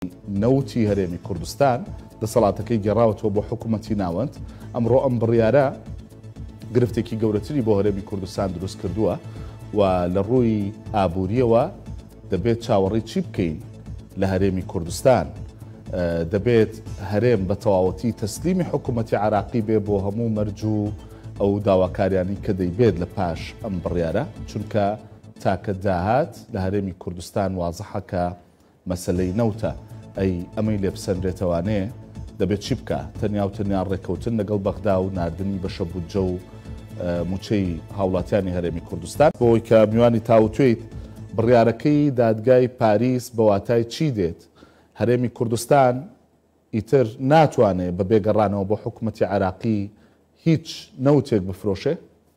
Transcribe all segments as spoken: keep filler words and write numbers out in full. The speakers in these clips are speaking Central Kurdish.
نەوتی هەرێمی کوردستان دەسەڵاتەکەی گەڕاوەتەوە بۆ حکوومەتی ناوەند. ئەمڕۆ ئەم بڕیارە گرفتێکی گەورەتری بۆ هەرێمی کوردستان دروست کردووە و لە ڕووی ئابووریەوە دەبێت چاوەڕێی چی بکەین لە هەرێمی کوردستان. دەبێت هەرێم بە تەواوەتی تەسلیمی حکوومەتی عراقی بێ بۆ هەموو مەرج و ئەو داواکاریانی کە دەیبێت لە پاش ئەم بڕیارە، چونکە تاکە داهات لە هەرێمی کوردستان وازەحەکە مەسەلەی نەوتە ئەی ئەمەی لێ بسەندرێتەوانەیە دەبێت چی بکە تەنیا و تەنیا ڕێکەوتن لەگەڵ بەغدا و ناردنی بەشە بودجە و موچەی هاوڵاتیانی هەرێمی کوردستان بۆی کە میوانی تاوتوێیت بڕیارەکەی دادگای پاریس بە واتای چی دێت؟ هەرێمی کوردستان ئیتر ناتوانێت بە بێگەڕانەوە بۆ حکوومەتی عراقی هیچ نەوتێک بفرۆشێ؟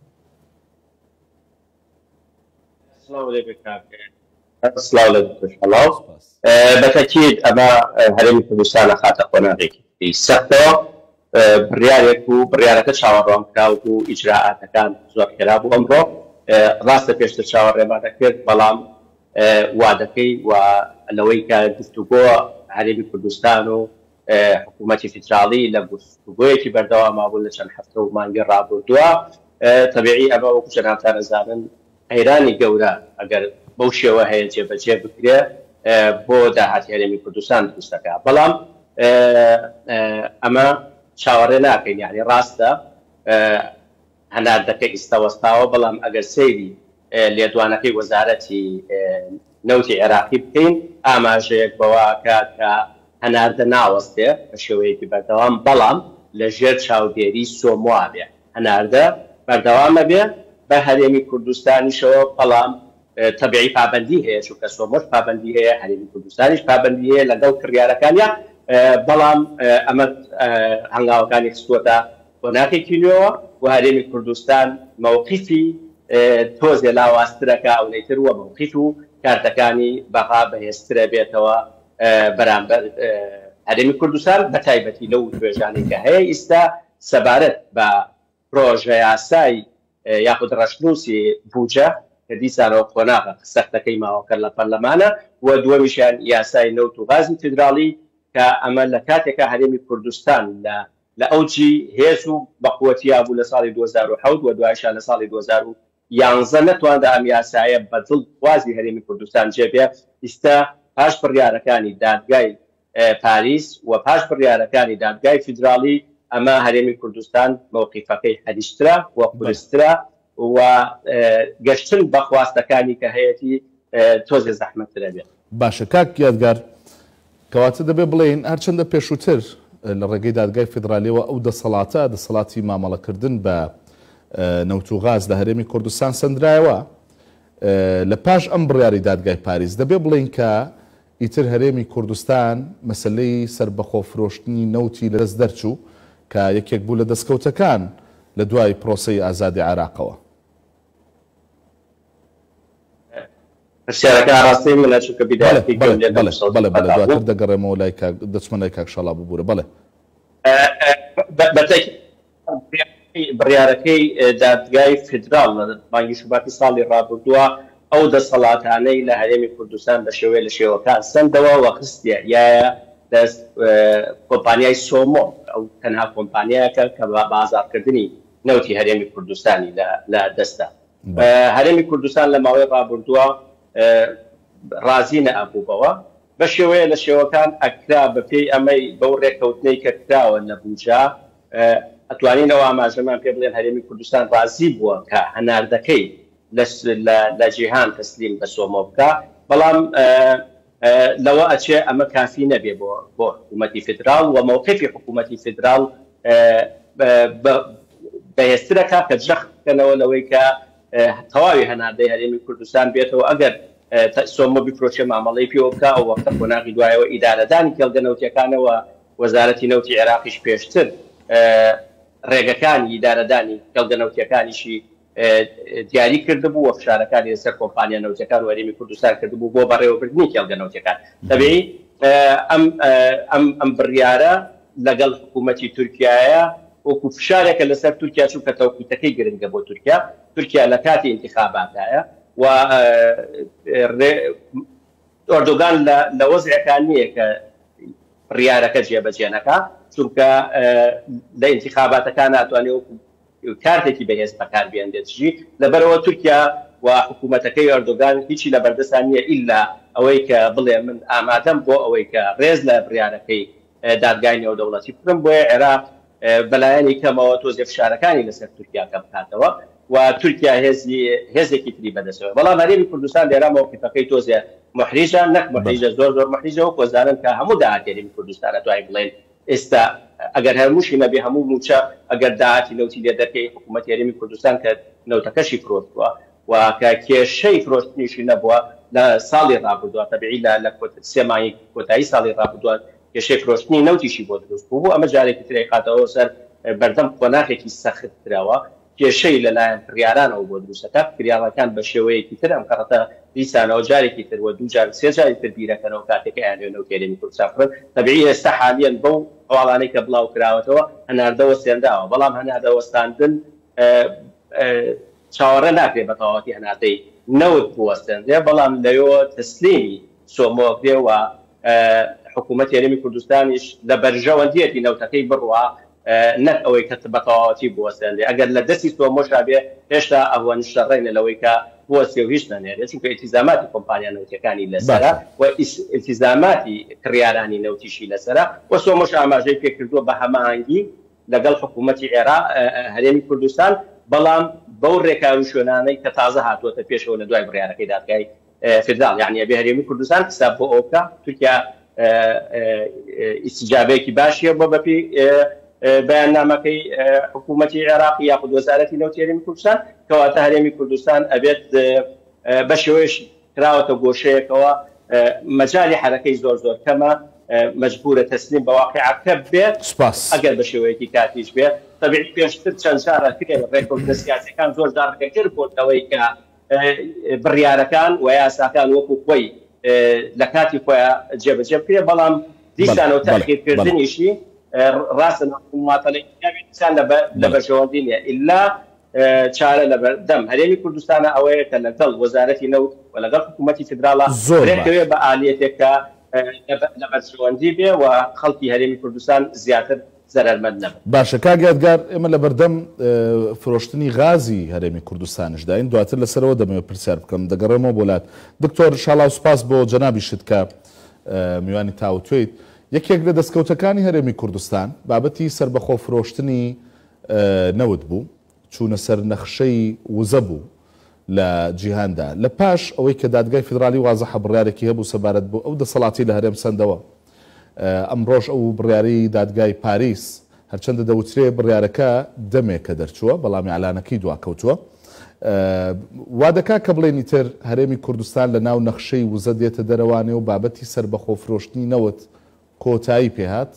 بەتەکید ئەمە هەرێمی کوردستانە خاتە قۆناغێکی سەختەوە. بڕیارێک و بڕیارەکە چاوەڕوان کراوە و ئیجراعاتەکان زۆر خێرا بوو. ئەمڕۆ ڕاستە پێشتر چاوەڕێمان دەکرد، بەڵام وا دەکەی و لەوەی کە گفتوگۆ هەرێمی کوردستان و حکوومەتی فیدراڵی لە گفتوگۆیەکی بەردەوام مابوو لە چەند هەفتە و مانگی ڕابردووە. تەبیعی ئەمە وەکو جەنابتان ئەزانن حەیرانی گەورە ئەگەر بەو شێوە هەیە جێبەجێ بکرێ بۆ داهاتی هەرێمی کوردستان دروست دەکات. بەڵام ئەمە چاوەڕێ ناکەین، یعنی ڕاستە هەناردەکە ئیستەوەستاوە، بەڵام ئەگەر سەیری لێدوانەکەی وەزارەتی نەوتی عێراقی بکەین ئاماژەیەک بەواکە کە هەناردە ناوەستێ بە شێوەیەکی بەردەوام، بەڵام لە ژێر چاودێری سۆموا بێ. هەناردە بەردەوامە بێ بە هەرێمی کوردستانیشەوە، بەڵام تەبیعی پابەندی هەیە، چونکە سۆمۆش پابەندی هەیە، هەرێمی کوردستانیش پابەندی هەیە لەگەڵ کڕیارەکانیان، بەڵام ئەمە هەنگاوەکانی خستووەتە بۆ ناکەیتینەوە و هەرێمی کوردستان مەوقیفی تۆزێ لاوااسترەکە ئەو نەیتر وە مەوقیف و کارتەکانی بەغا بەهێزترە بێتەوە بەرامبەر هەرێمی کوردستان، بە تایبەتی لەو توێژانەی کە هەیە ئێستا سەبارەت بە پرۆژە یاسای یاخود ڕەشنووسی بوجە کە دیسانەوە قۆناغە سەختەکەی ماوەکرد لە پەرلەمانە، و دووەمیشیان یاسای نەوت و غازی فیدراڵی کە ئەمە لە کاتێکە هەرێمی کوردستان لە ئەوجی هێز و بەقووەتیا بوو لە ساڵی دوو هەزار و حەوت و دوایشان لە ساڵی دوو هەزار و یانزە نەتواندا ئەم یاسایە بەدڵ خوازی هەرێمی کوردستان جێبێ. ئێستا پاش بڕیارەکانی دادگای پاریس و پاش بڕیارەکانی دادگای فیدراڵی ئەمە هەرێمی کوردستان مەوقیفەکەی هەریشترا و قورسترا و گەشتن بە خواستەکانی کە هەیەی تۆزێ زەحمەتترە بێت. باشە کاک یادگار، کەواتە دەبێ بڵێین هەرچەندە پێشووتر لە ڕێگەی دادگای فیدرالیەوە ئەو دەسەڵاتە دەسەڵاتی مامەڵەکردن بە نەوت و غاز لە هەرێمی کوردستان سەندرایەوە لە پاش ئەم بڕیاری دادگای پاریس. دەبێ بڵێین کە ئیتر هەرێمی کوردستان مەسلەی سربەخۆ فرۆشتنی نەوتی لەدەست دەرچوو کە یەکێک بوو لە دەستکەوتەکان لە دوای پرۆسەی ئازادی عێراقەوە. پرسیارەکە ڕاستی منە چونکە بیداەتی بەڵێ بەڵێ دواتر دەگەڕێمەوە لای دەچمە لای کاک شەڵا ببوورە. بەڵێ بڕیارەکەی دادگای فیدراڵ لە مانگی شوباتی ساڵی ڕابردووە ئەو دەسەڵاتانەی لە هەرێمی کوردستان بە شێوەیە لە شێوەکان سندەوە وە خستە یایە دەست کۆمپانیای سۆمۆ، ئەو تەنها کۆمپانیایەکە کە بە بازارکردنی نەوتی هەرێمی کوردستانی لە دەستە. هەرێمی کوردستان لە ماوەی ڕابردووە ڕازی نەئەبووبەوە بە شێوەیە لە شێوەکان ئەکرا بە پێی ئەمەی بەو ڕێکەوتنەی کە کراوە لە بوجا ئەتوانینەوە ئاماژەمان پێ بڵێن هەرێمی کوردستان ڕازی بووە کە هەناردەکەی لە جیهان تەسلیم بە سۆمۆ بکە، بەڵام لەوە ئەچێ ئەمە کافی نەبێ بۆ بۆ حکوومەتی فیدراڵ و مەوقیفی حکوومەتی فیدراڵ بەهێزترەکە کە جەخ بکەنەوە لەوەی کە تەواوی هەناردەی هەرێمی کوردستان بێتەوە. ئەگەر سۆمۆ بیفرۆشێ مامەڵەی پێوە بکە ئەو وەختە قۆناغی دوایەوە ئیدارەدانی کێڵگە نەوتیەکانەوە وەزارەتی نەوتی عێراقیش پێشتر ڕێگەکانی ئیدارەدانی کێڵگە نەوتیەکانیشی دیاری کردبوو و فشارەکانی لەسەر کۆمپانیا نەوتیەکان و هەرێمی کوردستان کردبوو بۆ بەڕێوەبردننی کێڵگە نەوتیەکان. تەبیعی ئەم بڕیارە لەگەڵ حکوومەتی تورکیایە وەکو فشارێکە لەسەر تورکیا چونکە تەوقیتەکەی گرنگە بۆ تورکیا. تورکیا لە کاتی انتخاباتایە و ئۆردۆگان لە وەزعەکان نییە کە بڕیارەکە جێبەجێ نەکا چونکە لە ئینتیخاباتەکان ناتوانێت کارتێکی بەهێز بەکار بێنێتژی لەبەرەوە تورکیا و حکوومەتەکەی ئەردۆگان هیچی لە بەردەستان نیە ئیلا ئەوەی کە بڵێ من ئامادەم بۆ ئەوەی کە ڕێز لە بڕیارەکەی دادگای نێودەوڵەتی بکەم بۆیە عێراق بەلایەنی کەمەوە تۆزیە فشارەکانی لەسەر تورکیا کە بکاتەوە و تورکیا هێزێکی تری بەدەستەوە بەڵام هەرێمی کوردستان لێرە مەوقیفەکەی تۆزیە محریجە نەک محریجە زۆر زۆر محریجەوە کۆزانن کە هەموو داهاتێری کوردستان دەتوانین بڵێن ئێستا ئەگەر هەرموشی نەبێ هەموو موچە ئەگەر داهاتی نەوتی لێ دەکەی حکوومەت هەرێمی کوردستان کە نەوتەکەشی فرۆشتووە و کە کێشەی فرۆشتنیشی نەبووە لە ساڵی ڕابردووە تەبیعی لە سێ مانگی کۆتایی ساڵی ڕابردووە کێشەی فرۆشتنی نەوتیشی بۆ دروست بوو ئەمە جارێکی ترێ قاتەوە سەر بەردەم قۆناغێکی سەخت کراوە کێشەی لەلایەن فریارانەوە بۆ دروستەکە فریاڵەکان بە شێوەیەکی تر ئەم قەڕەتە دیسانەوە جارێکی تر وە دوو جار سێ جاری تر بیرەکەنەوە کاتێکە یانێنەوە هەرێمی کوردستان فرن تەبیعی ئێستا حالیان بەو هەواڵانەی کە بڵاو کراوەتەوە هەناردەوە سێنداوە بەڵام هەناردەوەستاندن چاوەڕێ ناکرێت بە تەواوەتی هەناردەی نەوت بوەستێندێ بەڵام لەوێ تەسلیمی سۆمۆکرێ و حکوومەت هەرێمی کوردستانیش لە بەرژەوەندیەتی نەوتەکەی بڕوە نەک ئەوەی کە بە تەواوەتی بوەستێندێ ئەگەر لە دەستی تۆمۆشا بێ هێشتا ئەوە نیشتەڕێنە لەوەی کە بوەستێ و هیچ نەنێرێت چونکە ئیلتیزاماتی کۆمپانیا نەوتیەکانی لەسەرە و ئیلتیزاماتی کڕیارانی نەوتیشی لەسەرە و سۆمۆش ئاماژەی پێکردووە بە هەماهەنگی لەگەڵ حکوومەتی عێراق هەرێمی کوردستان بەڵام بەو ڕێکاوی شوێنانەی کە تازە هاتووەتە پێشەوە لە دوای بڕیارەکەی دادگای فدرال یعنی ئەبێ هەرێمی کوردستان حساب بۆ ئەو بکە تورکیا ئیستیجابەیەکی باشیە بۆ بەپی بەیاننامەکەی حکوومەتی عێراقی یاخود وەزارەتی نەوتی هەرێمی کوردستان کەواتە هەرێمی کوردستان ئەبێت بە شێوەیەش کراوەتە گۆشەیەکەوە مەجالی حرەکەی زۆر زۆر کەمە مەجبورە تەسلیم بە واقعەکە بێت ئەگەر بە شێوەیەکی کاتیش بێت تەبیعی پێشتر چەند جارە کرێت ڕێکەوتنە سیاسیەکان زۆر جار ڕێگەر بۆتەوەی کە بڕیارەکان و یاساکان وەکو خۆی لە کاتی خۆیان جێبەجێ بکرێت بەڵام دیسانەوە تەخیرکردنیشی ڕاستە ماتەلەیان لە بەشەوەندی نیە ئیلا چارە لە بەردەم هەرێمی کوردستانە ئەوەیە کە لەگەڵ وەزارەتی نەوت و لەگەڵ حکوومەتی فدراڵە ڕێکەوێ بە ئالیەتێکە لە بەرژەوەندی بێ و خەڵکی هەرێمی کوردستان زیاتر زەرمەند نەبێت. باشە کاگیادگار ئێمە لە بەردەم فرۆشتنی غازی هەرێمی کوردستانش داین دواتر لەسەرەوە دەمەوێت پرسیار بکەم دەگەڕێمەوە بۆلات دکتۆر شاڵاو سوپاس بۆ جەنابی شت کە میوانی تاوتوێت یەکێک لە دەستکەوتەکانی هەرێمی کوردستان بابەتی سربەخۆ فرۆشتنی نەوت بوو چوونە سەر نەخشەی وزە بوو لە جیهاندا لە پاش ئەوەی کە دادگای فدرالی وازەحە بڕیارێکی هەبوو سەبارەت بوو ئەو دەسەڵاتی لە هەرێم سەندەوە ئەمڕۆژ ئەو بڕیاری دادگای پاریس هەرچەندە دەوترێ بڕیارەکە دەمێک کە دەرچووە بەڵامی ئەلانەکەی دواکەوتووە وا دەکا کە بڵێنی تر هەرێمی کوردستان لە ناو نەخشەی وزە دێتە دەرەوانێ و بابەتی سربەخۆ فرۆشتنی نەوت کۆتایی پێهات.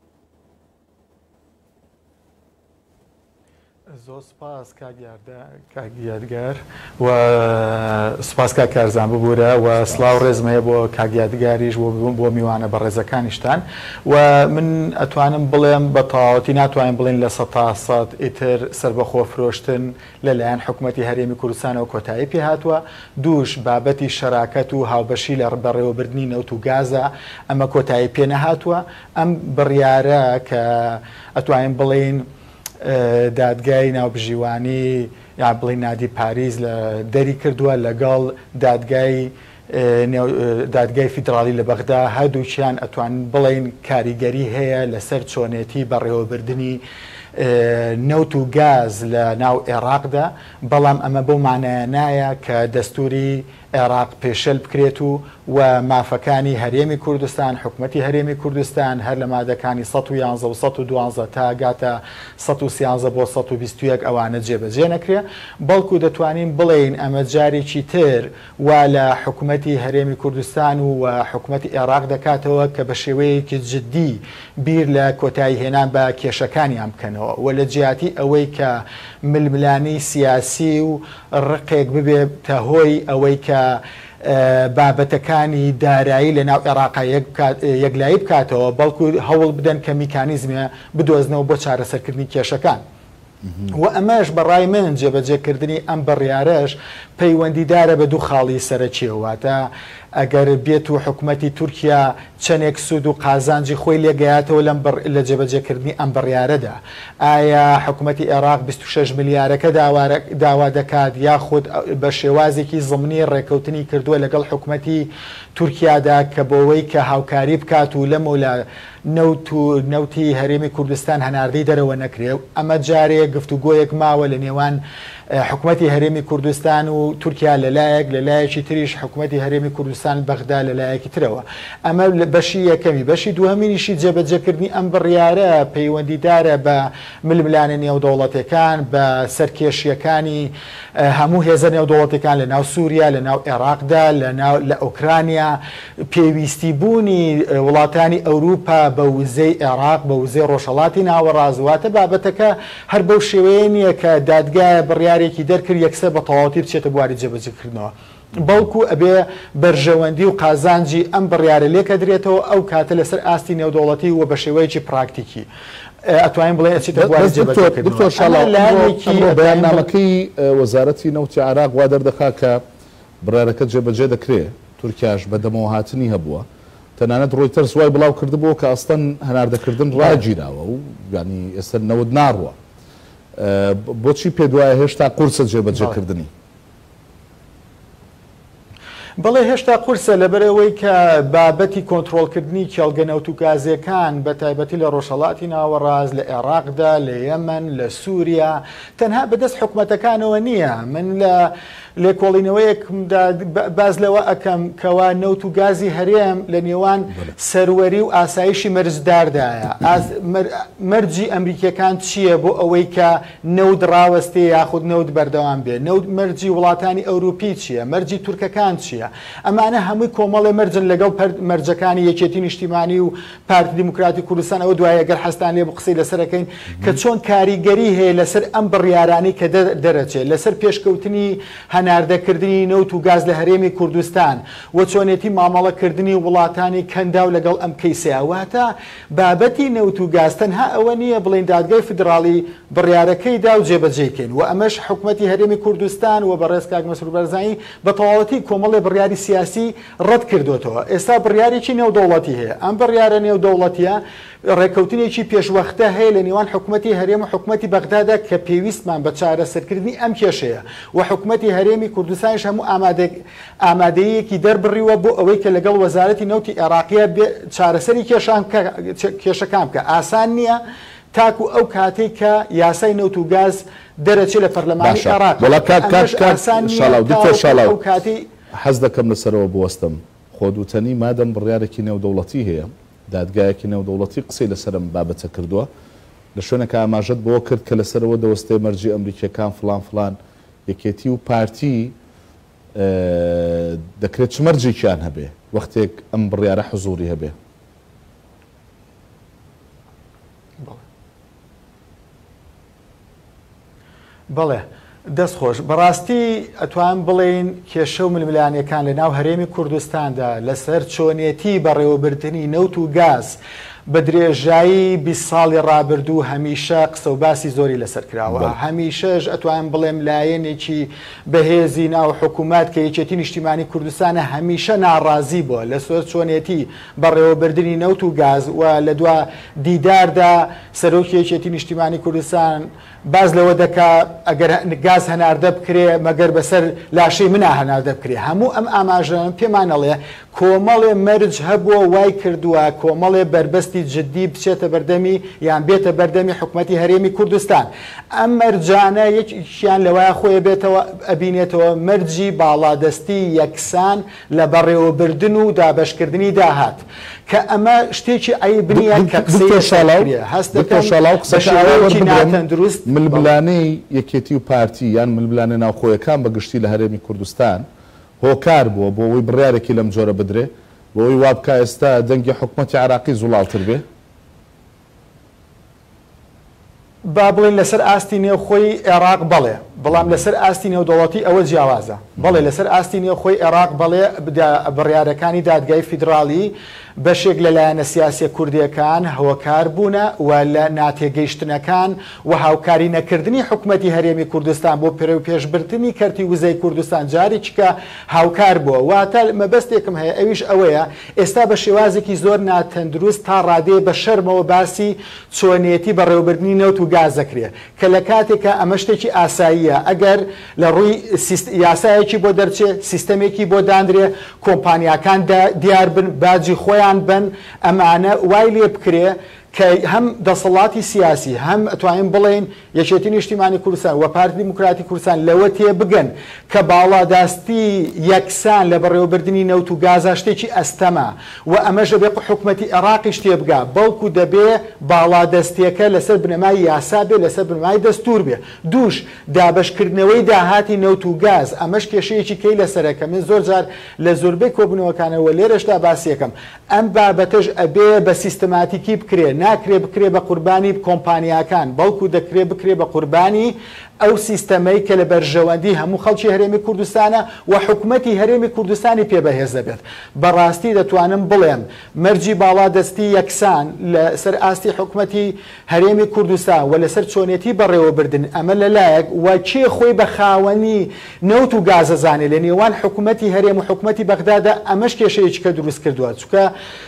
زۆر سپاس کاگیادگار و سپاس کا کارزان ببوورە و سلااو ڕێزمەیە بۆ کاگیادگاریش بۆ میوانە بە ڕێزەکانیشتان و من ئەتوانم بڵێم بە تەواوەتی ناتوانین بڵێن لە سەد تا سەد ئیتر سربەخۆ فرۆشتن لەلایەن حکوومەتی هەرێمی کوردستانەوە کۆتایی پێهاتووە دووش بابەتی شەراکەت و هاوبەشی لە بەڕێوەبردننی نەوت و گازە ئەمە کۆتایی پێ نەهاتووە ئەم بڕیارە کە ئەتوانین بڵین دادگای ناوبژیوانی یا بڵین نادی پاریس لە دەری کردووە لەگەڵ دادگای دادگای فیدراڵی لە بەغدا هەردووچیان ئەتوان بڵین کاریگەری هەیە لەسەر چۆنێتی بەڕێوەبردننی نەوت و گاز لە ناو عێراقدا بەڵام ئەمە بەو مانایە نایە کە دەستوری عێراق پێشەل بکرێت و و مافەکانی هەرێمی کوردستان حکوومەتی هەرێمی کوردستان هەر لە مادەکانی سەد و یانزە و سەد و دوانزە تا گاتە سەد و سیانزە بۆ سەد و بیست و یەک ئەوانە جێبەجێ نەکرێ بەڵکو دەتوانین بڵێین ئەمە جارێکی تر وا لە حکوومەتی هەرێمی کوردستان و حکوومەتی عێراق دەکاتەوە کە بە شێوەیەکی جددی بیر لە کۆتایی هێنان بە کێشەکانیان بکەنەوە و لە جیاتی ئەوەی کە ململانی سیاسی و ڕقێک ببێ تا هۆی ئەوەی کە بابەتەکانی دارایی لە ناو عێراقا یەکلایی بکاتەوە بەڵکو هەوڵ بدەن کە میکانیزمە بدۆزنەوە بۆ چارەسەرکردنی کێشەکان و ئەمەش بەڕای من جێبەجێکردنی ئەم بڕیارەش پەیوەندیدارە بە دوو خاڵی سەرەکیەوە واتە ئەگەر بێت و حکوومەتی تورکیا چەندێک سوود و قازانجی خۆی لێگەیاتەوە لەم لە جێبەجێکردنی ئەم بڕیارەدا. ئایا حکوومەتی عێراق بیست و شەش ملیارەکە داوا دەکات یاخود بە شێوازێکی زمانی ڕێکەوتنی کردووە لەگەڵ حکوومەتی تورکیادا کە بۆەوەی کە هاوکاری بکات و لەم لە نەوت و نەوتی هەرێمی کوردستان هەناردەی دەرەوە نەکرێ. ئەمە جارێک گفتوگۆیەک ماوە لە نێوان حکوومەتی هەرێمی کوردستان و تورکیا لەلایەک لەلایەکی تریش حکوومەتی هەرێمی کوردستان بەغدا لەلایەکی ترەوە. ئەمە بەشی یەکەمی. بەشی دووهەمینیشی جێبەجێکردنی ئەم بڕیارە پەیوەندیدارە بە ململانە نێودەوڵەتەکان بە سەرکێشیەکانی هەموو هێزە نێودەوڵەتەکان لە ناو سووریا لە ناو عێراقدا لە ئۆکرانیا پێویستی بوونی وڵاتانی ئەوروپا بە وزەی عێراق بە وزەی ڕۆژهەڵاتی ناوەڕازواتە بابەتەکە هەر بەو شێوەیە نییە کە دادگایە بڕیارێکی دەرکرد یەکسەر بە تەواوەتی بچێتە بواری جێبەجێکردنەوە. بەڵکو ئەبێ بەرژەوەندی و قازانجی ئەم بڕیارە لێکە درێتەوە ئەو کاتە لەسەر ئاستی نێودەوڵەتی و بە شێوەیەکی پراکتیکی ئەتوانین بڵێ ئەچێتە بواری جێبەجێکردنەوە. بەیاننامەکەی وەزارەتی نەوتی عێراق وا دەردەخا کە بڕیارەکە جێبەجێ دەکرێت. تورکیاش بەدەمەوە هاتنی هەبووە. تەنانەت ڕۆیتەرس وای بڵاو کردبووە کە ئەستەن هەناردەکردن ڕاگیراوە و ینی ئێستا نەوت ناڕوە. بۆچی پێ دوایە هێشتا قورسە جێبەجێکردنی؟ بەڵێ هێشتا قورسە لەبەرەوەی کە بابەتی کۆنتترۆلکردنی کێڵگە نەوت و گازیەکان بە تایبەتی لە ڕۆژهەڵاتی ناوەڕاز لە عێراقدا لە یەمەن لە سووریا تەنها بەدەست حکوومەتەکانەوە نییە. من لە لێکۆڵینەوەیەکدا باز لەوە ئەەکەم کەوا نەوت و گازی هەرێم لە نێوان سەروەری و ئاسایشی مەرجداردایە. مەرجی ئەمریکیەکان چییە بۆ ئەوەی کە نەود ڕاوەستێ یاخود نەود بەردەوام بێ؟ نەود مەرجی وڵاتانی ئەوروپی چییە؟ مەرجی تورکەکان چییە؟ ئەمانە هەمووی کۆمەڵی مەرجن لەگەڵ مەرجەکانی یەکێتی نیشتیمانی و پارتی دیموکراتی کوردستان. ئەوە دوایە گەر حەستان لێ بقسەی لەسەرەکەین کە چۆن کاریگەری هەیە لەسەر ئەم بڕیارانی کە دەرەچێت لەسەر پێشکەوتنی هەناردەکردنی نەوت و گاز لە هەرێمی کوردستان و چۆنێتی مامەڵەکردنی وڵاتانی کەندا و لەگەڵ ئەم کەیسیاواتە بابەتی نەوت و گاز تەنها ئەوە نییە بڵین دادگای فدراڵی بڕیارەکەیدا و جێبەجێکەین و ئەمەش حکوومەتی هەرێمی کوردستان و بەڕێز کاک مەسرور بەرزانی بە تەواوەتی کۆمەڵی بڕیاری سیاسی ڕەت کردوێتەوە. ئێستا بڕیارێکی نێودەوڵەتی هەیە. ئەم بڕیارە نێودەوڵەتیە ڕێکەوتنێکی پێشوەختە هەیە لە نێوان حکوومەتی هەرێم و حکوومەتی بەغدادا کە پێویستمان بە چارەسەرکردنی ئەم کێشەیە و حکوومەتی هەرێمی کوردستانیش هەموو ئامادەیەکی دەربڕیوە بۆ ئەوەی کە لەگەڵ وەزارەتی نەوتی عێراقیە چارەسەری کێشەکان بکە. ئاسان نییە تاکو ئەو کاتێک کە یاسای نەوت و گاز دەرەچێت لە پەرلەمانی عێراق. ئەو کاتی حەز دەکەم لەسەرەوە بوەستم خۆدوتەنی مادەم بڕیارێکی نێودەوڵەتی هەیە دادگایەکی نێودەوڵەتی قسەی لەسەرم بابەتە کردووە لە شوێنەکە ئاماژەت بۆ کرد کە لەسەرەوە دەوەستێ مەرجی ئەمریکیەکان فلان فلان یەکێتی و پارتی دەکرێت چ مەرجێکیان هەبێ وەختێک ئەم بڕیارە حزوری هەبێ. بەڵێ دەستخۆش بەڕاستی ئەتوان بڵێن کێشە و ململانیەکان لە ناو هەرێمی کوردستاندا لەسەر چۆنیەتی بەڕێوەبردننی نەوت و گاز بە درێژایی بیست ساڵی ڕابردوو هەمیشە قسە و باسی زۆری لەسەر کراوە. هەمیشەش ئەتوان بڵێم لایەنێکی بەهێزی ناو حکوومەت کە یەکێتی نیشتیمانی کوردستانە هەمیشە ناڕازی بووە لە سۆر چۆنیەتی بەڕێوەبردننی نەوت و گاز و لە دوا دیداردا سەرۆکی یەکێتی نیشتیمانی کوردستان باز لەوە دەکا ئەگەر گاز هەناردە بکرێ مەگەر بەسەر لاشەی منا هەناردە بکرێ. هەموو ئەم ئاماژەن پێمانەڵێ کۆمەڵێ مەرج هەبووە وای کردووە کۆمەڵێ بربەستی جدی بچێتە بەردەمی یان بێتە بەردەمی حکوومەتی هەرێمی کوردستان. ئەم مەرجانە یەکیان لەوایە خۆی بێتەوە ئەبینێتەوە مەرجی باڵادەستی یەکسان لە بەڕێوەبردن و دابەشکردنی داهات کە ئەمە شتێکی عیبنیە کە قسەی هەست دەکەم دروست ململانەی یەکێتی و پارتی یان ململانە ناوخۆیەکان بەگشتی لە هەرێمی کوردستان هۆکار بووە بۆ ئەوەی بڕیارێکی لەم جۆرە بدرێ بۆ ئەوەی وابکە ئێستا دەنگی حکوومەتی عێراقی زوڵاوتر بێ. با بڵێن لەسەر ئاستی نێوخۆی عێراق بەڵێ بەڵام لەسەر ئاستی نێودەوڵەتی ئەوە جیاوازە بەڵێ لەسەر ئاستی نێو خۆی عێراق بەڵێ بڕیارەکانی دادگای فیدراڵی بەشێک لەلایەنە سیاسی کوردیەکان هەوەکار بوونە و لە ناتێگەیشتنەکان و هاوکاری نەکردنی حکوومەتی هەرێمی کوردستان بۆ پێرەو پێشبردننی کەرتی وزەی کوردستان جارێکیکە هاوکار بووە واتە مەبەستێکم هەیە ئەویش ئەوەیە ئێستا بە شێوازێکی زۆر ناتەندروست تا ڕادێ بە شەرمەوە باسی چۆنیەتی بەڕێوەبردننی نەوت و گازەکرێ کە لە کاتێکە ئەمە شتێکی ئاساییە ئەگەر لە ڕووی یاسایەکی بۆ دەرچێ سیستەمێکی بۆ دانرێ کۆمپانیاکان دیار بن باجی خۆیان بن ئەمانە وای لێ بکرێ کە هەم دەسەڵاتی سیاسی هەم ئەتوانین بڵێن یەکێتی نیشتیمانی کوردستان و پارتی دیموکراتی کوردستان لەوە تێ بگەن کە باڵاداستی یەکسان لە بەڕێوەبردننی نەوت و گازا شتێکی ئەستەما و ئەمەژە بێ حکوومەتی عێراقیش تێ بگا بەڵکو دەبێ باڵادەستیەکە لەسەر بنەمای یاسا بێ لەسەر بنەمای دەستور بێ دووش دابشکردنەوەی داهاتی نەوت و گاز ئەمەش کێشەیەکی کەی لەسەرەکە من زۆر جار لە زۆربەی کۆبنەوەکانەوە لێرەشدا باسیەکەم ئەم بابەتەش ئەبێ بە سیستەماتیکی بکرێ ناکرێ بکرێ بە قوربانی کۆمپانیاکان بەڵکو دەکرێ بکرێ بە قوربانی ئەو سیستەمەی کە لە بەرژەوەندی هەموو خەڵکی هەرێمی کوردستانە و حکوومەتی هەرێمی کوردستانی پێبەهێز دەبێت بەڕاستی دەتوانم بڵێم مەرجی باڵادەستی یەکسان لەسەر ئاستی حکوومەتی هەرێمی کوردستان و لەسەر چۆنێتی بەڕێوەبردن ئەمە لەلایەک و کێ خۆی بە خاوەنی نەوت و گازەزانێ لە نێوان حکوومەتی هەرێم و حکوومەتی بەغدادا ئەمەش کێشەیەکی کە دروست کردووە چونکە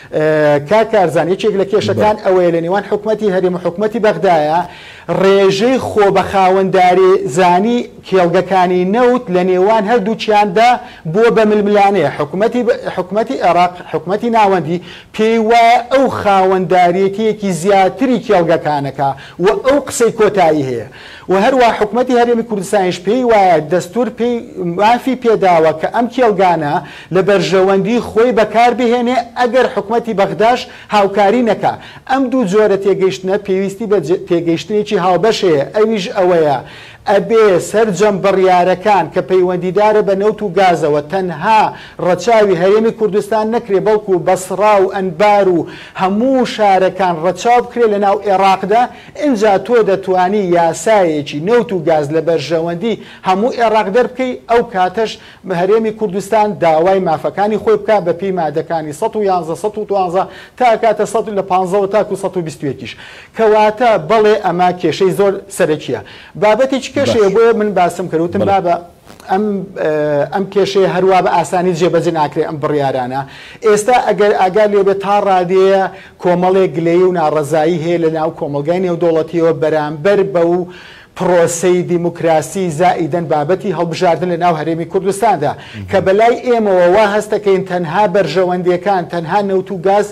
کاکارزان یەکێک لە کێشەکان ئەوەیە لە نێوان حکوومەتی هەرێم و حکوومەتی بەغدایە ڕێژەی خۆ بە خاوەندداری زانی کێڵگەکانی نەوت لە نێوان هەردووچیاندا بۆ بە ململانەیە حکوومەتی عێراق حکوومەتی ناوەندی پێی وایە ئەو خاوەنددارێتیەکی زیاتری کێڵگەکانەکە و ئەو قسەی کۆتایی هەیە و هەروە حکوومەتی هەرێمی کوردستانیش پێی وایە دەستور پێی مافی پێداوە کە ئەم کێڵگانە لە بەرژەوەندی خۆی بەکاربهێنێ ئەگەر حکوومەتی بەغداش هاوکاری نەکا ئەم دوو جۆرە تێگەیشتنە پێویستی بە تێگەیشتنێکی هاوبەشەیە ئەویش ئەوەیە ئەبێ سەرجەم بڕیارەکان کە پەیوەندیدارە بە نەوت و گازەوە تەنها ڕەچاوی هەرێمی کوردستان نەکرێ بەڵکو بەسڕا و ئەنبار و هەموو شارەکان ڕەچاو بکرێ لە ناو عێراقدا ئینجا تۆ دەتوانی یاسایەکی نەوت و گاز لە بەرژەوەندی هەموو عێراق دەربکەی ئەو کاتەش هەرێمی کوردستان داوای مافەکانی خۆی بکە بە پێی مادەکانی سەد و یانزە سەد و دوانزە تا کاتە سەد لە پانزەوە تاکو سەد و بیست و یەکیش کەواتە بەڵێ ئەمە کێشەی زۆر سەرەکیە بابەتێکی کێشەیە بۆیە من باسم کردوتم بابە ئەم ئەم کێشەیە هەروە بە ئاسانی جێبەجێ ناکرێت ئەم بڕیارانە ئێستا ئەگەر ئاگار لێبێت تا ڕادەیە کۆمەڵێک گلەیی و ناڕەزایی هەیە لە ناو کۆمەلگای نێودەوڵەتیەوە بەرامبەر بە و پرۆسەی دیموکراسی زائیدەن بابەتی هەڵبژاردن لە ناو هەرێمی کوردستاندا کە بەلای ئێمەوە وا هەستەکەین تەنها بەرژەوەندیەکان تەنها نەوت و گاز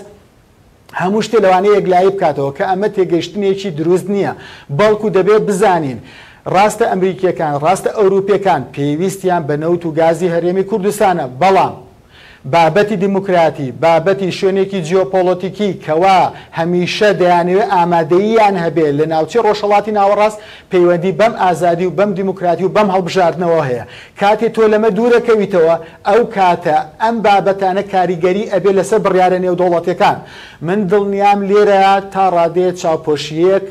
هەموو شتێ لەوانەیە یەکلایی بکاتەوە کە ئەمە تێگەیشتنێکی دروست نییە بەڵکو دەبێت بزانین ڕاستە ئەمریکیەکان ڕاستە ئەوروپیەکان پێویستیان بە نەوت و گازی هەرێمی کوردستانە بەڵام بابەتی دیموکراتی بابەتی شوێنێکی جیۆپۆلۆتیکی کەوا هەمیشە دەیانەوێت ئامادەییان هەبێت لە ناوچەی ڕۆژهەڵاتی ناوەڕاست پەیوەندی بەم ئازادی و بەم دیموکراتی و بەم هەڵبژاردنەوە هەیە کاتێ تۆ لەمە دوورەکەویتەوە ئەو کاتە ئەم بابەتانە کاریگەری ئەبێ لەسەر بڕیارە نێودەوڵەتیەکان من دڵنیام لێرە تا ڕادەیە چاوپۆشیەک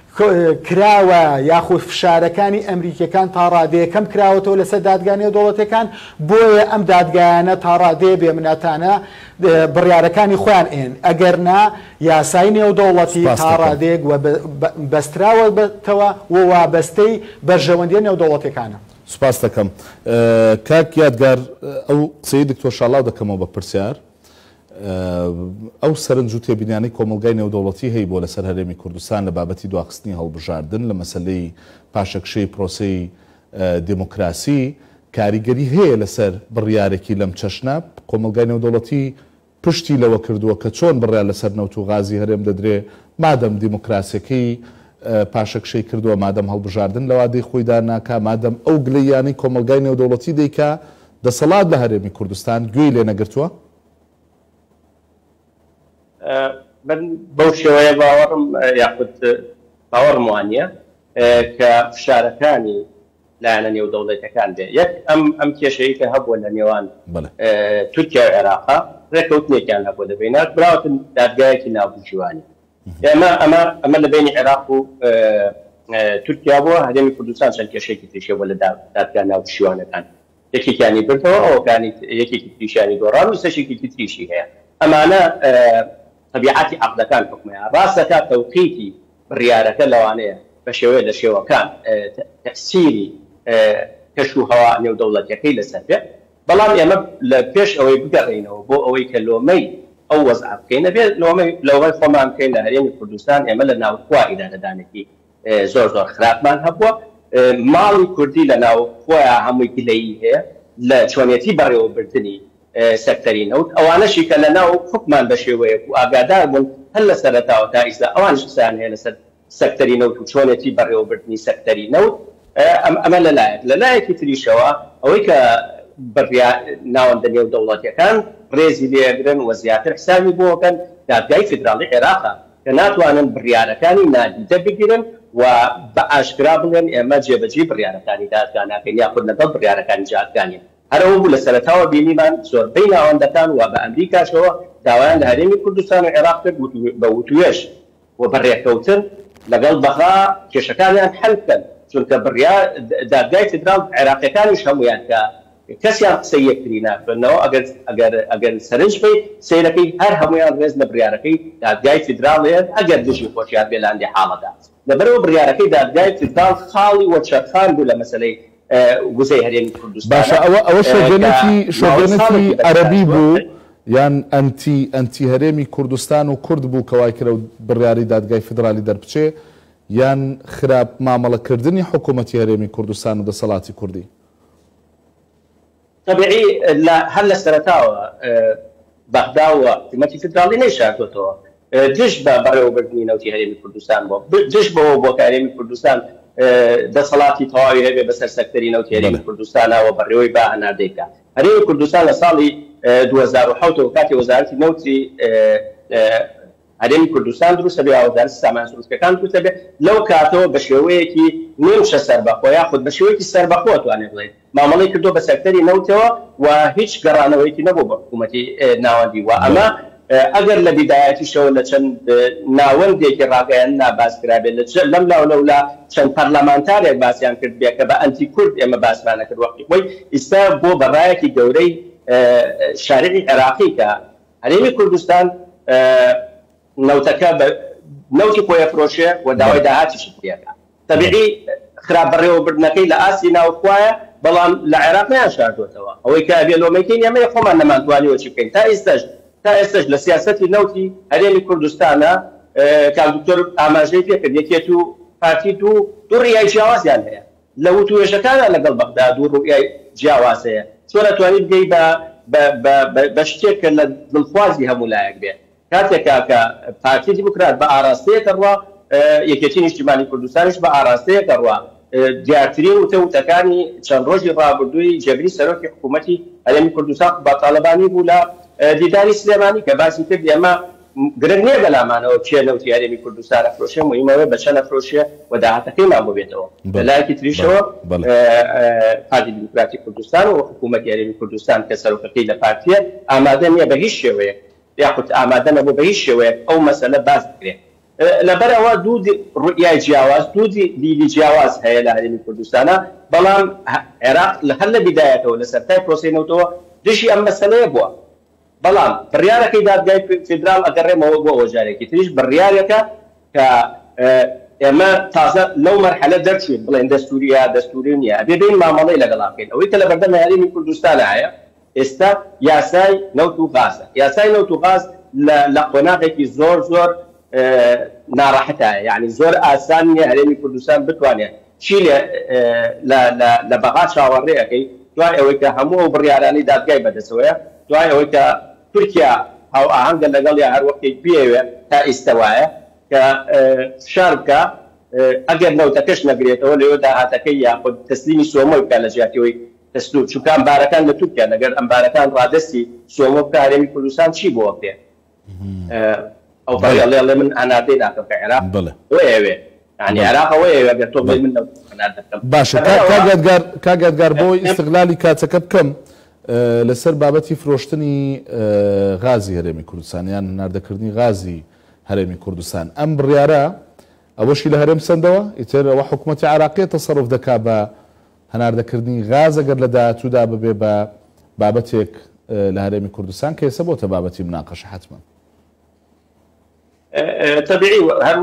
کراوە یاخود فشارەکانی ئەمریکیەکان تا ڕادەیەکەم کراوەتەوە لەسەر دادگای نێودەوڵەتیەکان بۆیە ئەم دادگایانە تا ڕادەیە بێمنەتانە بڕیارەکانی خۆیان ئێن ئەگەر نا یاسای نێودەوڵەتی تا ڕادەیەک بەستراوەتەوە و وابەستەی بەرژەوەندیە نێودەوڵەتیەکانە. سوپاس دەکەم کاک یادگار ئەو قسەی دکتۆر شاڵاو دەکەمەوە بە پرسیار ئەو سەرنج و تێبینیانەی کۆمەلگای نێودەوڵەتی هەیە بۆ لەسەر هەرێمی کوردستان لە بابەتی دواخستنی هەڵبژاردن لە مەسەلەی پاشەکشەی پرۆسەی دیموکراسی کاریگەری هەیە لەسەر بڕیارێکی لەم چەشنە کۆمەلگای نێودەوڵەتی پشتی لەوە کردووە کە چۆن بڕیار لەسەر نەوت و غازی هەرێم دەدرێ مادەم دیموکراسیەکەی پاشەکشەی کردووە مادەم هەڵبژاردن لەوادەی خۆیدا ناکا مادەم ئەو گلەیانەی کۆمەلگای نێودەوڵەتی دەیکا دەسەڵات لە هەرێمی کوردستان گوێی لێ نەگرتووە؟ من بەو شێوەیە باوەڕم یاخود باوەڕم وانە کە فشارەکانی لایەنە نێودەوڵەتیەکان بێ یەک ئەم ئەم کێشەیە کە هەبووە لە نێوان تورکیا و عێراقا ڕێکەوتنێکیان هەبووە دەبێنات براوەتن دادگایەکی ناوبووجیوانی ئەمە ئەمە ئەمە لە بینی عێراق و تورکیا بۆ هەرێمی کوردستان چەند کێشەیەکی تریشە بۆ لە دادگا ناو شیوانەکان یەکێکیانی بردەوە ئەوەکانی یەکێکی تریشیانی گۆڕان و سەرشێکی تریشی هەیە ئەمانە طبیعەتی عەقدەکان حکمەیە ڕاستەکە تەوقیتی بڕیارەکە لەوانەیە بە شێوەیە لە شێوەکان تەفسیری کەش و هەوا نێودەوڵەتیەکەی لەسەر بێت بەڵام ئێمە لە پێش ئەوەی بگەڕێنەوە بۆ ئەوەی کە لۆمەی ئەو وەزع بکەینە بێت لەوەی خۆمان بکەین لە هەرێمی کوردستان ئێمە لە ناوخوا ئیدارەدانێکی زۆر زۆر خراپمان هەبووە ماڵی کوردی لە ناوخۆیان هەمووی گلەیی هەیە لە چۆنیەتی بەڕێوەبردننی سەکتەری نەوت ئەوانەشی کە لە ناو حکمان بە شێوەیە و ئاگادار بوون هەر لە سەرەتاوە تا ئیستا ئەوان شسان هەیە لەسەر سەکتەری نەوت و چۆنیەتی بەڕێوەبردننی سەکتەری نەوت ئەمە لەلایەک لەلایەکی تریشەوە ئەوەی کە بڕیا ناوەندە نێو دەوڵەتیەکان ڕێزی لێگرن و زیاتر حسابی بۆکەن دادگای فیدراڵی عێراقا کە ناتوانن بڕیارەکانی نادیدە بگیرن و بە ئاشکرا بڵێن ئێمە جێبەجێ بڕیارەکانی دادگا ناکەین یاخود لەگەڵ بڕیارەکانی جادگانیان هەرەوە بوو لە سەرەتاوە بینیمان زۆربەی ناوەندەکان و بە ئەمریکاشەوە داوایان لە هەرێمی کوردستان و عێراق کرد بە وتوێژ و بەڕێکەوتن لەگەڵ بەغا کێشەکانیان حەل بکەن چونکە بڕیار دادگای فیدراڵ عێراقیەکانیش هەمویان کە کەسیان قسەی یەکتری ناکردنەوە ئەگەر سەرنج بی سیرەکەی هەر هەمویان ڕێز لە بڕیارەکەی دادگای فیدراڵیان ئەگەر دژی خۆشیان بێ لە هەندێک حاڵەدا لەبەرەوە بڕیارەکەی دادگای فیدراڵ خاڵی وەچەقان بوو لە مەسەلەی وزەی هەرێمی کوردستان باشە ئەوە ئەوە شۆگەنێتی شۆگەنێتی عەرەبی بوو یان ئەنتی ئەنتی هەرێمی کوردستان و کورد بوو کەوای کرە و بڕیاری دادگای فیدراڵی دەربچێ یان خراپ مامەڵەکردنی حکوومەتی هەرێمی کوردستان و دەسەڵاتی کوردی طبيعي هل سرتاوە بەغدا و حکومەتی فیدراڵی نەیشاردوتەوە دش بە بەڕێوەبردننی نەوتی هەرێمی کوردستان بۆ دش بەوە بۆ کە هەرێمی کوردستان دەسەڵاتی تەواوی هەبێ بەسەر سەکتەری نەوتی هەرێمی کوردستانەوە بەڕێوەی با هەناردەیکە هەرێمی کوردستان لە ساڵی دوو هەزار و حەوت کاتی وەزارەتی نەوتی هەرێمی کوردستان دروستە بێ ئاوەدان سامان سروشتەکان دروستە بێ لەو کاتەوە بە شێوەیەکی نێوشە سەربەخۆ یاخود بە شێوەیەکی سەربەخۆ توانێت بڵێت مامەڵەی کردو بە سەکتەری نەوتەوە و هیچ گەڕانەوەیەکی نەبوو بە حکوومەتی ناوەندی و ئەمە ئەگەر لە بیدایەتیشەوە لە چەند ناوەندێکی ڕاگەیان ناباسکرابێت لەم لاو لەولا چەند پەرلەمانتارێک باسییان کرد بێ کە بە ئەنتی کورد ئێمە باسمانە کرد وەختی خۆی ئیستا بۆ بەڕایەکی گەورەی شارعی عێراقی کە هەرێمی کوردستان نەوتەکە نەوتی خۆی فرۆشێ و داوای داهاتیشی پێەکە طبیعی خراپ بەڕێوەبردنەکەی لە ئاسی ناوخوایە بەڵام لە عێراق نەیان شاردوتەوە ئەوەی کە بێ لۆمەکەی ئێمە خۆمان نەمانتوانیوە چی بکەین تا ئێستاش تا ئێستاش لە سیاسەتی نەوتی هەرێمی کوردستانە کاک دکتۆر ئاماژەی پێکرد یەکێت و پارتی دوو دوو ڕیای جیاوازیان هەیە لە وتوێژەکانە لەگەڵ بەغدا دوو ڕوئیای جیاواز هەیە چۆن ئەتوانیت بگەی بە شتێک کە لە دڵخوازی هەموو لایەک بێت کاتێکا کە پارتی دیموکرات بە ئاراستەیەکە ڕوا یەکێتی نیشتیمانی کوردستانیش بە ئاراستەیەکە ڕوا دیارترین وتەوتەکانی چەند ڕۆژی ڕابردووی جەبری سەرۆکی حکوومەتی هەرێمی کوردستان بە تاالبانی بوو لە دیداری سلێمانی کە باسی کرد ئێمە گرنگ نییە بەلامانەوە کێ نەوتی هەرێمی کوردستان ئەفرۆشێ مهمەوە بە چەند ئەفرۆشێ و داهاتەکەیمان بۆ بێتەوە لەلایەکی تریشەوە پارتی دیموکراتی کوردستان و حکوومەتی هەرێمی کوردستان کە سەرۆکەکەی لە پارتیە ئامادە نییە بە هیچ شێوەیە یاخود ئامادە نەبوو بە هیچ شێوەیەک ئەو مەسەلە باس بکرێت لەبەرەوە دوو ڕوئیای جیاواز دوو دیلی جیاواز هەیە لە هەرێمی کوردستانە بەڵام عێراق هەر لە بیدایەتەوە لە سەرتای پرۆسەی نەوتەوە دژی ئەم مەسەلەیە بووە بەڵام بڕیارەکەی دادگای فیدراڵ ئەگەڕێمەوە بۆ ئەوەجارێکی تریش بڕیارێکە کە ئێمە تازە لەو مەرحەلە دەرچوین بڵێن دەستوریە دەستوری نییە ئەبێ بین مامەڵەی لەگەڵا بکەین ئەوەی کە لە بەردەم هەرێمی کوردستانە هەیە ئێستا یاسای نەوت و غازە یاسای نەوت و غاز لە قۆناغێکی زۆر زۆر ناڕەحەتایە یعنی زۆر ئاسان نییە هەرێمی کوردستان بتوانێت چی لە بەغا چاوەڕێەکەی دوای ئەوەی کە هەموو ئەو بڕیارانی دادگای بەدەستەوەیە دوای ئەوەی کە تورکیا هاو ئاهەنگە لەگەڵ یا هەر وەختێک بێوێ تا ئیستەوایە کە شار بکە ئەگەر نەوتەکەش نەگرێتەوە لەوێ داهاتەکەی یاخود تەسلیمی سۆمۆی بکە لە ژیاتیەوەی دەستور چونکە ئەمبارەکان لە تورکیا لەگەر ئەمبارەکان ڕادستی سۆمۆ بکە هەرێمی کوردستان چی بۆ بێ ئەو بەڵێ من ئەنادەی ناکەم کە عێراق وەیەوێ يعني عراق وەیە ئەگەر تۆ بڵێ من ئەنادەکەم باشە کاگادگار بۆی ئیستیغلالی کاتەکە بکەم لەسەر بابەتی فرۆشتنی غازی هەرێمی کوردستان یان ناردەکردنی غازی هەرێمی کوردستان ئەم بڕیارە ئەوەشی لە هەرێم سندەوە ئیتر ئەوە حکوومەتی عراقیە تەسەڕف دەکا بە هەناردەکردنی غاز ئەگەر لە داهاتوودا ببێ بە بابەتێک لە هەرێمی کوردستان کە ئێستا بۆتە بابەتی مناقەشە حتمما. طبيعي هەر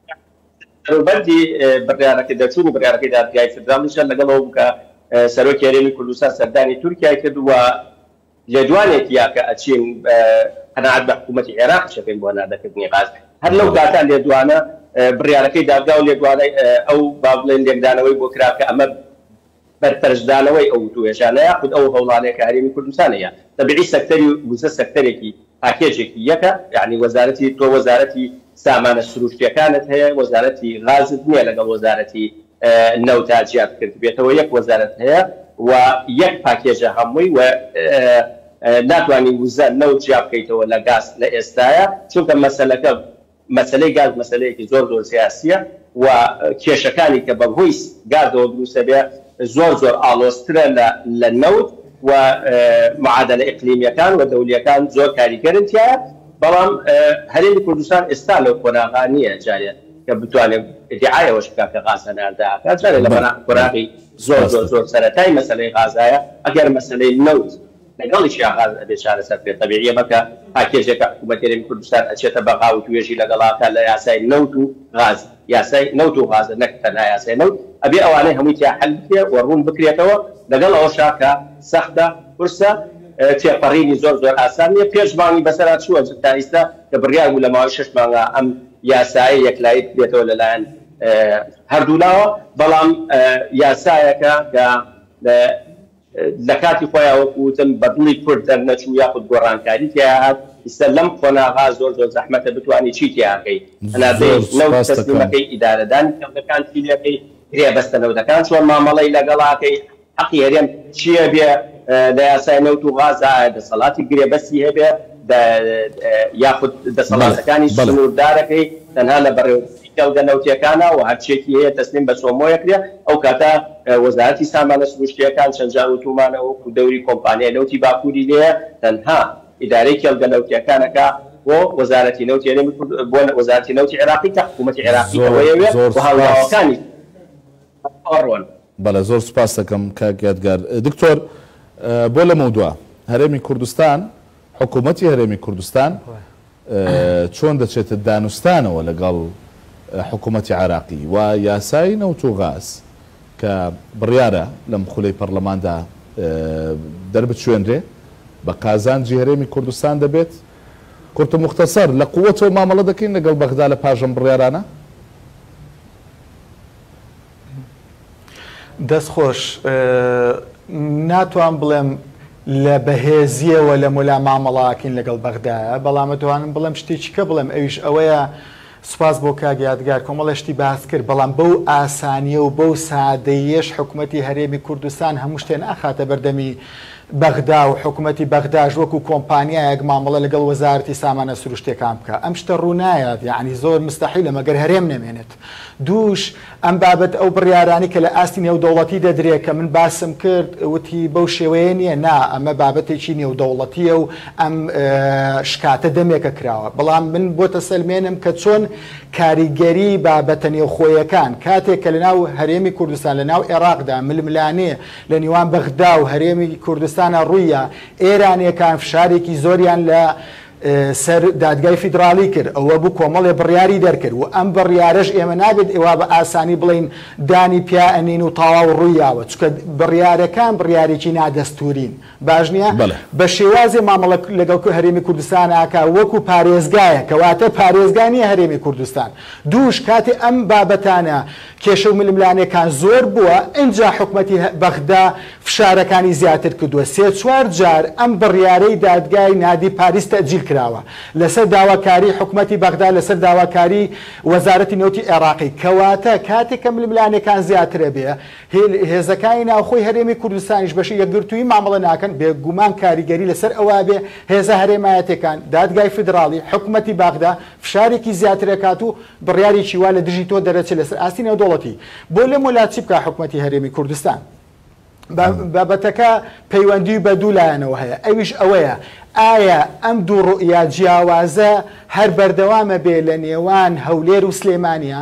بەردی بڕیارەکە دەچوون بڕیارەکەی دادگای فدراڵیشە لەگەڵەوە بکە سەرۆکی هەرێمی کوردستان سەردانی تورکیا کردووە لە دوانێکی یاکە ئەچین قەناعەت بە حکوومەتی عێراق شەکەین بۆ هەناردەکردنی غاز هەر لەو کاتان لێ دوانە بڕیارەکەی دادگا و لێ دوانەی ئەو با بڵێن لێکدانەوەی بۆ کرا کە ئەمە بەرپەرشدانەوەی ئەو توێژانە یاخود ئەو هەوڵانەیە کە هەرێمی کوردستانەیە طبیعی سەکتەری وزە سەکتەرێکی پاکێجێکی یەکە یعنی وەزارەتی تۆ وەزارەتی سامانە سروشتیەکانت هەیە وەزارەتی غازت نییە لەگەڵ وەزارەتی نەوتا جیات کرد بێتەوە یەک وەزارەت هەیە و یەک پاکێژە هەمووی و ناتوانانی وزە نەوت جیا بکەیتەوە لە گاز لە ئێستاە چونکە مەسەلەکە مەسلەی گاز مەسلەیەکی زۆر زۆر سیاسیە و کێشەکانی کە بەهۆی گازەوە دروستە بێ زۆر زۆر ئاڵۆزترە لە نەوت و معادلە ئیقلیمیەکان و دەولیەکان زۆر کاریگەرن تایە بەڵام هەرێمی کوردستان ئێستا لەو قۆناغا نییە جارێت کە بتوانێت ادعایەوەش بکات کە غاز هەناردەکات جارێت لە قۆناغی زۆر زۆر زۆر سەرەتای مەسەلەی غازایە ئەگەر مەسەلەی نەوت لەگەڵیشی غاز ئەبێ چارەسەر بێت طبیعیە بەکە پاکێژێکە حکوومەتی هەرێمی کوردستان ئەچێتە بەغا و توێژی لەگەڵاکە لە یاسای نەوت و غاز یاسای نەوت و غاز نەک تەنها یاسای نەوت ئەبێ ئەوانەی هەمووی تیا حەل بکرێ و ڕوون بکرێتەوە لەگەڵ ئەوەشا کە سەختە قورسە تێپەڕینی زۆر زۆر ئاسان نیە پێشمانی بەسەرا چووە تا ئێستا کە بڕیار بوو لە ماوەی شەش مانگا ئەم یاسایی یەکلایی بێتەوە لەلایەن هەردوولاوە بەڵام یاسایەکە کە لە کاتی خۆیان وەکوتم بەدڵی کورد دەرنەچوو یاخود گۆڕانکاری تیاهات ئێستا لەم قۆناغا زۆر زۆر زەحمەتە بتوانی چی تیاکەی هەنادەی نەوت تەسلیمەکەی ئیدارەدانی کەڵدەکان فیلەکەی کرێ بەستە نەوتەکان چۆن مامەڵەی لەگەڵاکەی حەقی هەرێم چییە بێ لە یاسای نەوت و غازە دەسەڵاتی گرێبەستی هەبێ یاخود دەسەڵاتەکانی سنووردارەکەی تەنها لە بەڕێوەبەری کەڵگە نەوتیەکانە و هەرچێکی هەیە تەسلیم بە سۆمۆیەکرێ ئەو کاتە وەزارەتی سامانە سروشتیەکان چەند جار وتومانەوە و دەوری کۆمپانیای نەوتی باکووری لێیە تەنها ئیدارەی کەڵگە نەوتیەکانەکە بۆ وەزارەتی نەوتی بۆ وەزارەتی نەوتی عێراقی تا حکوومەتی عێراقی ئەوەیەوێ و هاوڵاوەکانی ڕۆن. بەڵێ زۆر سوپاس دەکەم کاک یادگار. دکتۆر بۆ لە مەودووە هەرێمی کوردستان حکوومەتی هەرێمی کوردستان چۆن دەچێتە دانوستانەوە لەگەڵ حکوومەتی عراقی و یاسای نەوت و غاز کە بڕیارە لەم خولەی پەرلەماندا دەربچوێنرێ بە قازانجی هەرێمی کوردستان دەبێت کورت و مختصەر لە قووەتەوە مامەڵە دەکەین لەگەڵ بەغدا لە پاژەم بڕیارانە؟ دەستخۆش ناتوان بڵێم لە بەهێزیەوە لە مولا مامەڵاکەین لەگەڵ بەغدایە بەڵام دەتوانم بڵێم شتێکی کە بڵێم ئەویش ئەوەیە سوپاس بۆ کاک یادگار کۆمەڵەشتی باس کرد بەڵام بەو ئاسانیە و بەو سادەیەش حکوومەتی هەرێمی کوردستان هەموو شتێن ئاخاتە بەردەمی بەغدا و حکوومەتی بەغداش وەکو کۆمپانیایەک مامەڵە لەگەڵ وەزارەتی سامانە سروشتیەکان بکە ئەم شتە ڕوونایەت یعنی زۆر مستەحیلە مەگەر هەرێم نەمێنێت دووش ئەم بابەت ئەو بڕیارانی کە لە ئاستی نێودەوڵەتی دەدرێت کە من باسم کرد وتی بەو شێوەیە نییە نا ئەمە بابەتێکی نێودەوڵەتیە و ئەم شکاتە دەمێکە کراوە بەڵام من بۆ تەسەلمێنم کە چۆن کاریگەری بابەتە نێوخۆیەکان کاتێک کە لەناو هەرێمی کوردستان لەناو عێراقدا ململانێ لە نیوان بەغدا و هەرێمی کوردستان ڕوویە ئێرانیەکان فشارێکی زۆریان لە سەر دادگای فیدراڵی کرد ئەوە بوو کۆمەڵێ بڕیاری دەرکرد و ئەم بڕیارەش ئێمە نابێت ئێوە بە ئاسانی بڵین دانی پیا ئەنین و تەواو ڕوویاوە چکە بڕیارەکان بڕیارێکی نادەستورین باش نییە بە شێوازێ مامەڵە لەگەڵ هەرێمی کوردستان ئاکا وەکو پارێزگایە کەواتە پارێزگانیە هەرێمی کوردستان دووش کاتێ ئەم بابەتانە کێشە و ململانەکان زۆر بووە ئینجا حکوومەتی بەغدا فشارەکانی زیاتر کردووە سێ چوار جار ئەم بڕیارەی دادگای نادی پاریس تەجیل کراوە لەسەر داواکاری حکوومەتی بەغدا لەسەر داواکاری وەزارەتی نەوتی عێراقی کەواتە کاتێک کە ململانەکان زیاترە بێ هێزەکانی ناوخۆی هەرێمی کوردستانیش بەشی یەکگرتووی مامەڵە ناکەن بێگومان کاریگەری لەسەر ئەوە بێ هێزە هەرێمایەتەکان دادگای فیدراڵی حکوومەتی بەغدا فشارێکی زیاترەکات و بڕیارێکی وا لە دژی تۆ دەرەچێت لەسەر ئاستی نێودەوڵەتی بۆ لە مۆلاچی بکە حکوومەتی هەرێمی کوردستان بابەتەکە پەیوەندی بە دوو لایەنەوە هەیە ئەویش ئەوەیە ئایا ئەم دوو ڕوئیا جیاوازە هەر بەردەوامە بێ لە نێوان هەولێر و سلێمانیا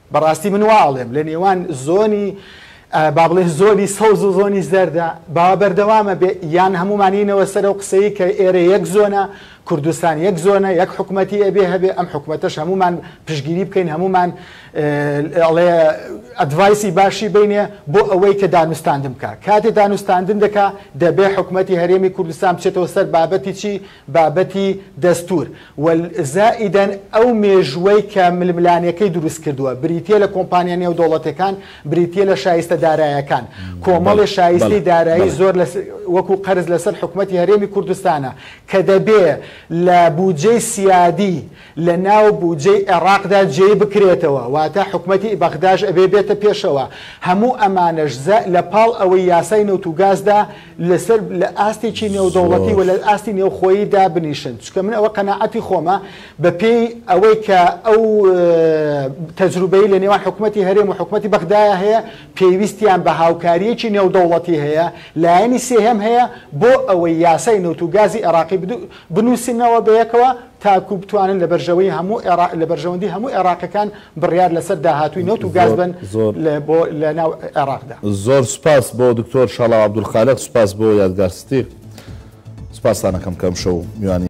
بەڕاستی من واڵێم لە نێوان زۆنی با بڵێ زۆری سەوز و زۆنی زەردە با بەردەوامە بێ یان هەمومانینەوە سەر و قسەی کە ئێرە یەک زۆنە کوردستان یەک زۆنە یەک حکوومەتی ئەبێ هەبێ ئەم حکوومەتەش هەمومان پشگیری بکەین هەمومان ئەڵێ ئەدڤایسی باشی بینێ بۆ ئەوەی کە دانوستاندن بکە کاتێ دانوستاندن دەکا دەبێ حکوومەتی هەرێمی کوردستان بچێتەوە سەر بابەتی چی بابەتی دەستور وەزائیدەن ئەو مێژوەی کە ململانیەکەی دروست کردووە بریتە لە کۆمپانیا نێودەوڵەتەکان بریتە لە شایستە داراییەکان کۆمەڵی شایستی دارایی زۆر وەکو قەرز لەسەر حکوومەتی هەرێمی کوردستانە کە دەبێ لە بودجەی سیادی لە ناو بودجەی عێراقدا جێ بکرێتەوە واتە حکوومەتی بەغداژ ئەبێ بێتە پێشەوە هەموو ئەمانەش لە پاڵ ئەوەی یاسای نەوت و گازدا لەسەر لە ئاستێکی نێودەوڵەتی و لە ئاستی نێوخۆییدا بنیشن چکە من ئەوە قەناعەتی خۆمە بە پێی ئەوەی کە ئەو تەجروبەی لە نێوان حکوومەتی هەرێم و حکوومەتی بەغدایە هەیە پێویستیان بە هاوکاریەکی نێودەوڵەتی هەیە لایەنی سێهەم هەیە بۆ ئەوەی یاسای نەوت و گازی عێراقی بنووسینەوە بەیەکەوە تاکو بتوانن لە بەرژەوەی هەموو لە بەرژەوەندی هەموو عێراقەکان بڕیار لەسەر داهاتووی نەوت و گاز بن بۆ لە ناو عێراقدا. زۆر سوپاس بۆ دکتۆر شاڵاو عەبدولخالق سوپاس بۆ یادگارستی سوپاسانەکەم کەم شەو میوانی